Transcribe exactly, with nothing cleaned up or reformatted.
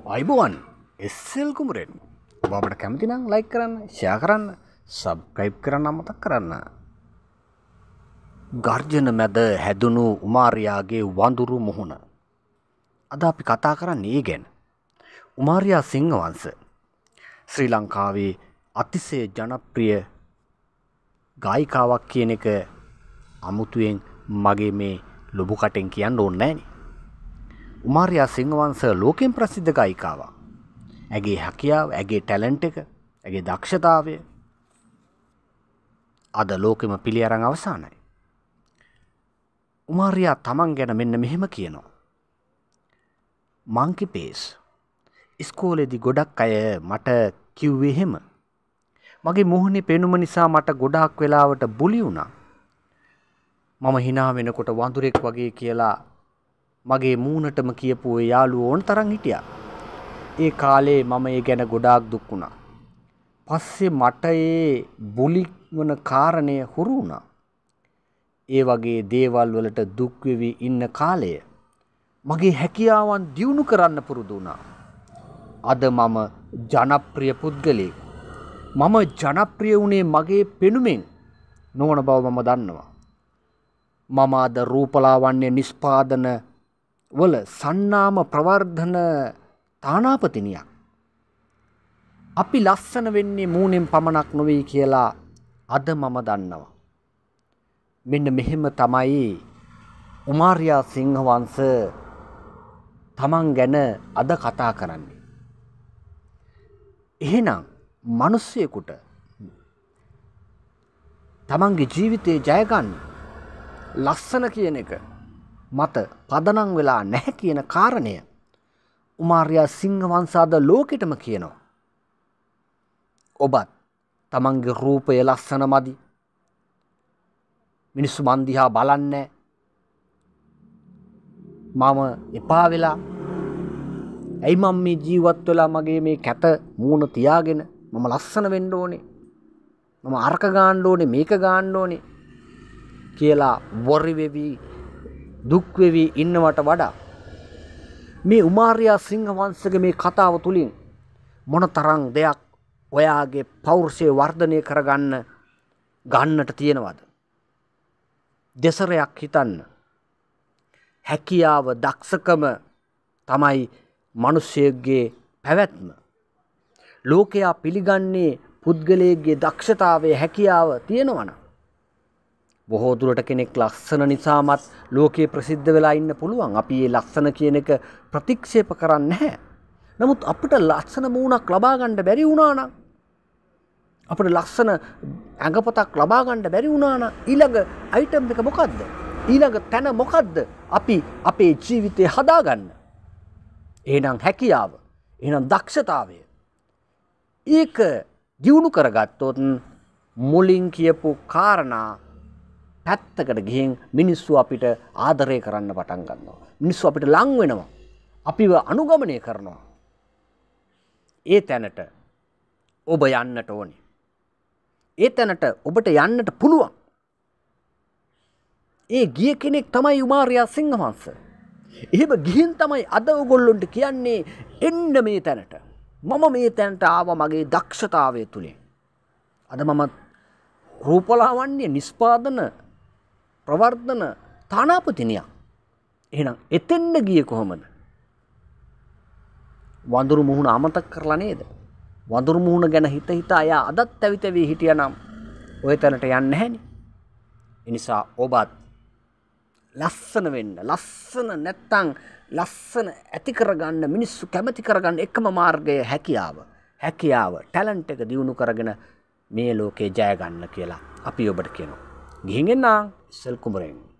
අයිබෝවන් එස්.එල්. කුමරෙන්. ඔබ අපට කැමති නම් ලයික් කරන්න, ෂෙයා කරන්න, සබ්ස්ක්‍රයිබ් කරන්න අමතක කරන්න. ගර්ජන මැද හැදුණු උමාරියාගේ වඳුරු මුහුණ. අද අපි කතා කරන්නේ ඒ ගැන. උමාරියා සිංහවංශ ශ්‍රී ලංකාවේ අතිශය ජනප්‍රිය ගායිකාවක් කියන එක අමුතුවෙන් මගේ මේ ලොබු කටෙන් කියන්න ඕනේ නෑනේ. උමාරියා සිංහවංශ ලෝකෙන් ප්‍රසිද්ධ ගායිකාවක්. ඇගේ හැකියාව, ඇගේ ටැලන්ට් එක, ඇගේ දක්ෂතාවය අද ලෝකෙම පිළි අරන් අවසానයි. උමාරියා තමන් ගැන මෙන්න මෙහෙම කියනවා. Monkey pace. ඉස්කෝලේදී ගොඩක් අය මට කිව්වේ එහෙම. මගේ මුහුණේ පෙනුම නිසා මට ගොඩාක් වෙලාවට බුලි වුණා. මම hina වෙනකොට වඳුරෙක් වගේ කියලා මගේ මූණටම කියපු ඒ යාළුවෝ ඕන තරම් හිටියා. ඒ කාලේ මම ඒ ගැන ගොඩාක් දුක් වුණා. පස්සේ මට ඒ බුලි වන කාරණය හුරු වුණා. ඒ වගේ දේවල් වලට දුක් වෙවි ඉන්න කාලය මගේ හැකියාවන් දියුණු කරන්න පුරුදු වුණා. අද මම ජනප්‍රිය පුද්ගලයෙක්. මම ජනප්‍රිය වුණේ මගේ පෙනුමෙන් නොවන බව මම දන්නවා. මම අද රූපලාවන්‍ය නිෂ්පාදන වල සන්නාම ප්‍රවර්ධන තානාපතිනියක්. අපි ලස්සන වෙන්නේ මූණෙන් පමණක් නෙවෙයි කියලා අද මම දන්නවා. මෙන්න මෙහෙම තමයි උමාරියා සිංහවංශ තමන් ගැන අද කතා කරන්නේ. එහෙනම් මිනිස්සෙකුට තමන්ගේ ජීවිතේ ජය ගන්න ලස්සන කියන එක මත පදනම් වෙලා නැහැ කියන කාරණය උමාරියා සිංහවංශ අද ලෝකෙටම කියනවා. ඔබත් තමන්ගේ රූපය ලස්සන මදි. මිනිස්සු මන් දිහා බලන්නේ මම එපා වෙලා. ඇයි මම මේ ජීවත් වෙලා මගේ මේ කැත මූණ තියාගෙන මම ලස්සන වෙන්න ඕනේ. මම අරක ගන්න ඕනේ මේක ගන්න ඕනේ කියලා වොරි වෙවි දුක් වෙවි ඉන්නවට වඩා මේ උමාරියා සිංහවංශගේ මේ කතාව තුලින් මොනතරම් දෙයක් ඔයාගේ පෞරුෂය වර්ධනය කරගන්න ගන්නට තියෙනවද? දෙසරයක් හිතන්න. හැකියාව, දක්ෂකම තමයි මිනිසෙගේ පැවැත්ම. ලෝකයා පිළිගන්නේ පුද්ගලයෙක්ගේ දක්ෂතාවයේ හැකියාව තියෙනවනම්. බොහෝ දුරට කෙනෙක් ලස්සන නිසාමත් ලෝකයේ ප්‍රසිද්ධ වෙලා ඉන්න පුළුවන්. අපි මේ ලස්සන කියන එක ප්‍රතික්ෂේප කරන්නේ නැහැ. නමුත් අපිට ලස්සන මූණක් ලබා ගන්න බැරි වුණා නම්, අපිට ලස්සන ඇඟපතක් ලබා ගන්න බැරි වුණා නම් ඊළඟ අයිටම් එක මොකද්ද? ඊළඟ තැන මොකද්ද? අපි අපේ ජීවිතේ හදාගන්න. එහෙනම් හැකියාව, එහෙනම් දක්ෂතාවය. ඒක දියුණු කරගත්තොත් මුලින් කියපු කාරණා පැත්තකට ගිහින් මිනිස්සු අපිට ආදරය කරන්න පටන් ගන්නවා. මිනිස්සු අපිට ලං වෙනවා. අපිව අනුගමනය කරනවා. ඒ තැනට ඔබ යන්නට ඕනේ. ඒ තැනට ඔබට යන්නට පුළුවන්. ඒ ගිය කෙනෙක් තමයි උමාරියා සිංහවංශ. එහෙම ගිහින් තමයි අද ඔයගොල්ලන්ට කියන්නේ එන්න මේ තැනට. මම මේ තැනට ආවා මගේ දක්ෂතාවය තුලින්. අද මම රූපලාවන්‍ය නිෂ්පාදන ප්‍රවර්ධන තානාපතිනියක්. එහෙනම් එතෙන්ද ගියේ කොහොමද? වඳුරු මුහුණ අමතක කරලා නේද? වඳුරු මුහුණ ගැන හිත හිතා අය අදත් ඇවිතවි හිටියානම් ඔය තැනට යන්නේ නැහෙනි. ඒ නිසා ඔබත් ලස්සන වෙන්න, ලස්සන නැත්තම් ලස්සන ඇති කරගන්න, මිනිස්සු කැමති කරගන්න එකම මාර්ගය හැකියාව. හැකියාව, ටැලන්ට් එක දියුණු කරගෙන මේ ලෝකේ ජය ගන්න කියලා අපි ඔබට කියනවා. ගිහින් එන්න එස්.එල්. කුමරෙන්.